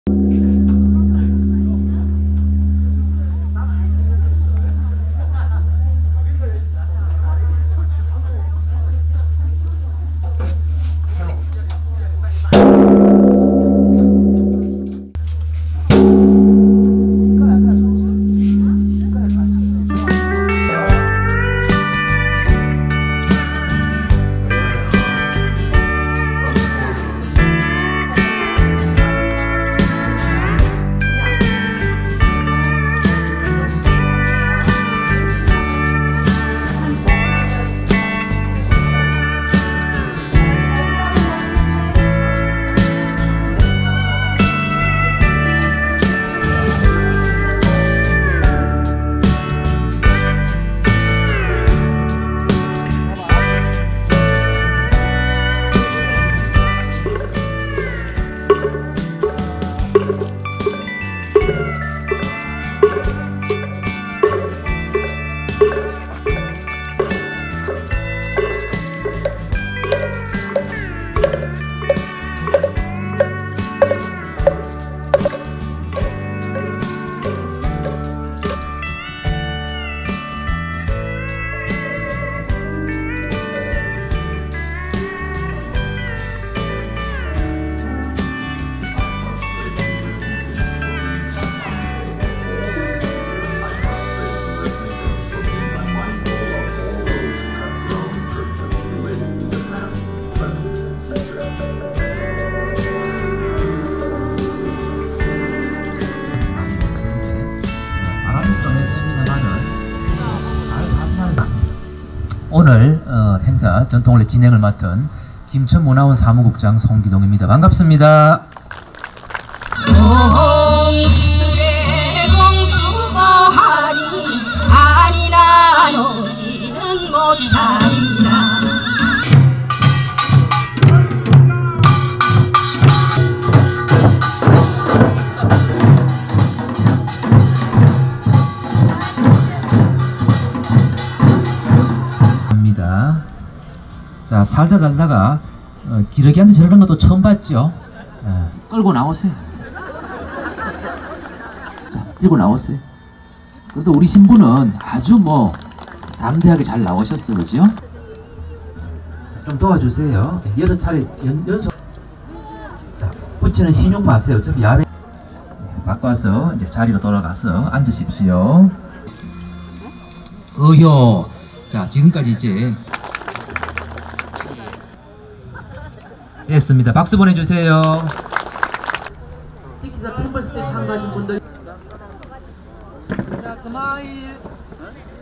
오늘 행사 전통원래 진행을 맡은 김천문화원 사무국장 송기동입니다. 반갑습니다. 자, 살다 달다가 기러기한테 저러는 것도 처음 봤죠? 끌고 나오세요. 자, 들고 나오세요. 그래도 우리 신부는 아주 뭐 담대하게 잘 나오셨어, 그죠? 좀 도와주세요. 여러 차례 연속. 자, 붙이는 신용 마세요. 어차피 야외. 바꿔서 이제 자리로 돌아가서 앉으십시오. 어효. 자, 지금까지 이제 됐습니다. 박수 보내주세요. 특히나 팬버스 때 참가하신 분들. 자, 스마일.